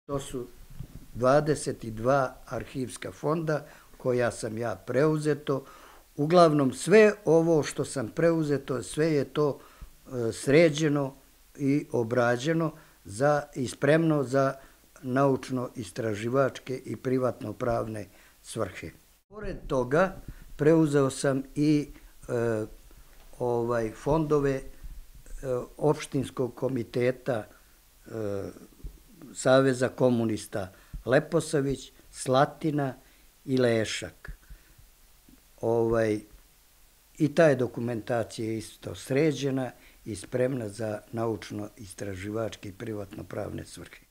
To su 22 arhivska fonda koja sam ja preuzeto. Uglavnom sve ovo što sam preuzeto, sve je to sređeno i obrađeno i spremno za naučno-istraživačke i privatno-pravne svrhe. Pored toga preuzeo sam i fondove opštinskog komiteta Saveza komunista Leposavić, Slatina i Lešak. I ta je dokumentacija isto sređena i spremna za naučno-istraživačke i privatno-pravne svrhe.